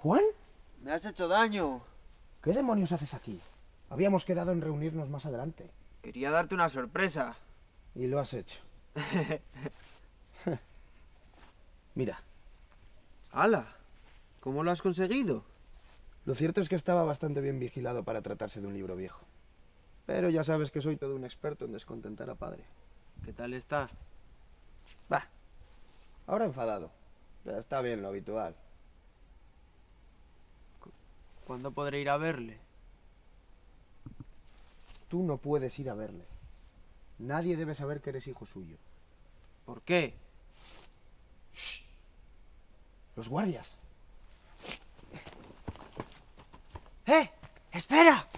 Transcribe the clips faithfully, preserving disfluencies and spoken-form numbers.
¿Juan? Me has hecho daño. ¿Qué demonios haces aquí? Habíamos quedado en reunirnos más adelante. Quería darte una sorpresa. Y lo has hecho. Mira. ¡Hala! ¿Cómo lo has conseguido? Lo cierto es que estaba bastante bien vigilado para tratarse de un libro viejo. Pero ya sabes que soy todo un experto en descontentar a padre. ¿Qué tal está? Bah. Ahora enfadado. Ya está bien, lo habitual. ¿Cuándo podré ir a verle? Tú no puedes ir a verle. Nadie debe saber que eres hijo suyo. ¿Por qué? ¡Shh! Los guardias. ¡Eh! ¡Espera!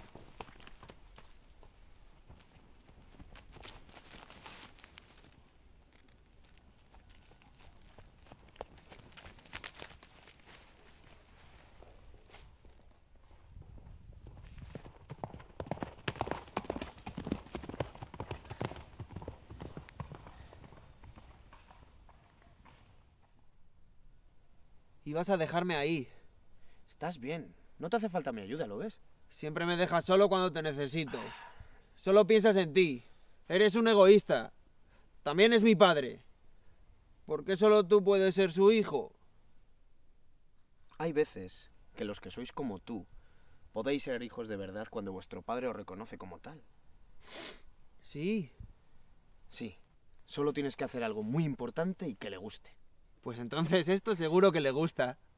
Ibas a dejarme ahí. Estás bien. No te hace falta mi ayuda, ¿lo ves? Siempre me dejas solo cuando te necesito. Solo piensas en ti. Eres un egoísta. También es mi padre. ¿Por qué solo tú puedes ser su hijo? Hay veces que los que sois como tú podéis ser hijos de verdad cuando vuestro padre os reconoce como tal. Sí. Sí. Solo tienes que hacer algo muy importante y que le guste. Pues entonces esto seguro que le gusta.